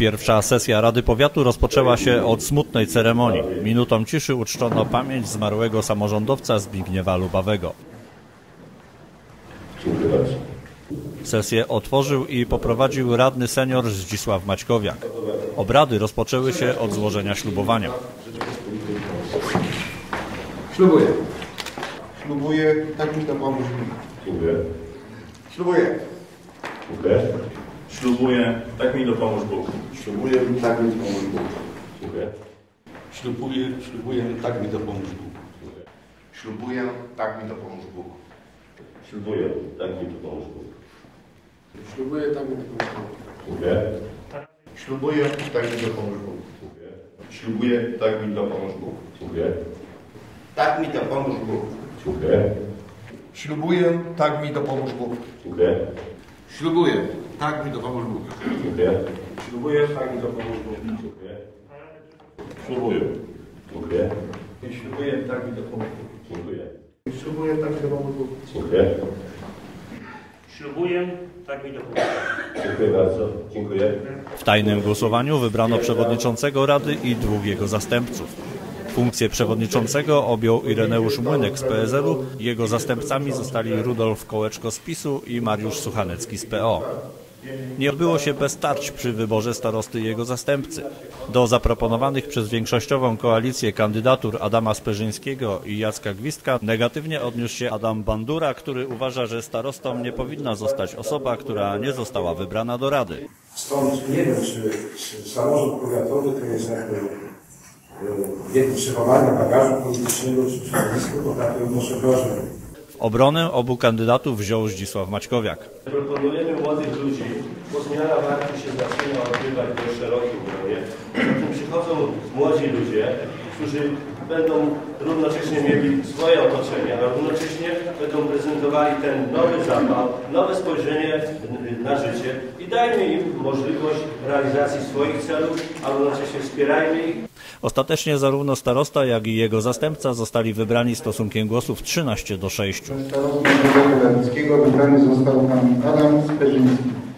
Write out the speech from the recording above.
Pierwsza sesja Rady Powiatu rozpoczęła się od smutnej ceremonii. Minutą ciszy uczczono pamięć zmarłego samorządowca Zbigniewa Lubawego. Sesję otworzył i poprowadził radny senior Zdzisław Maćkowiak. Obrady rozpoczęły się od złożenia ślubowania. Ślubuję. Ślubuję, tak mi to pomóż. Dziękuję. Ślubuję. Dziękuję. Ślubuję, tak mi dopomóż Bóg. Ślubuję, tak mi pomóż Bóg. Dziękuję. Ślubuję, tak mi dopomóż Bóg. Ślubuję, tak mi dopomóż Bóg. Ślubuję, tak mi dopomóż Bóg. Ślubuję, tak mi dopomóż Bóg. Dziękuję. Ślubuję, tak mi dopomóż Bóg. Dziękuję. Ślubuję, tak mi dopomóż Bóg. Dziękuję. Tak mi dopomóż Bóg. Dziękuję. Ślubuję, tak mi dopomóż Bóg. Dziękuję. Ślubuję, tak mi dopomóż Bóg. Dziękuję. Ślubuję, tak mi dopomóż Bóg. Dziękuję. Ślubuję. Dziękuję. Ślubuję, tak mi dopomóż Bóg. Dziękuję. Ślubuję, tak mi dopomóż Bóg. Dziękuję. Ślubuję, tak mi dopomóż. Dziękuję bardzo. Dziękuję. W tajnym głosowaniu wybrano przewodniczącego Rady i 2 jego zastępców. Funkcję przewodniczącego objął Ireneusz Młynek z PSL-u, jego zastępcami zostali Rudolf Kołeczko z PiS-u i Mariusz Suchanecki z PO. Nie odbyło się bez tarć przy wyborze starosty i jego zastępcy. Do zaproponowanych przez większościową koalicję kandydatur Adama Sperzyńskiego i Jacka Gwizdka negatywnie odniósł się Adam Bandura, który uważa, że starostą nie powinna zostać osoba, która nie została wybrana do Rady. Stąd nie wiem, czy samorząd powiatowy to jest jakby wiek przechowania bagażu politycznego czy środowisko, to tak może gorzej. W obronę obu kandydatów wziął Zdzisław Maćkowiak. Proponujemy młodych ludzi, bo zmiana partii się zaczyna odbywać w szerokim gronie. Zatem przychodzą młodzi ludzie, którzy będą równocześnie mieli swoje otoczenie, a równocześnie będą prezentowali ten nowy zapał, nowe spojrzenie na życie i dajmy im możliwość realizacji swoich celów, a równocześnie wspierajmy ich. Ostatecznie zarówno starosta, jak i jego zastępca zostali wybrani stosunkiem głosów 13 do 6. Starostą Powiatu Rawickiego wybrany został pan Adam Sperzyński.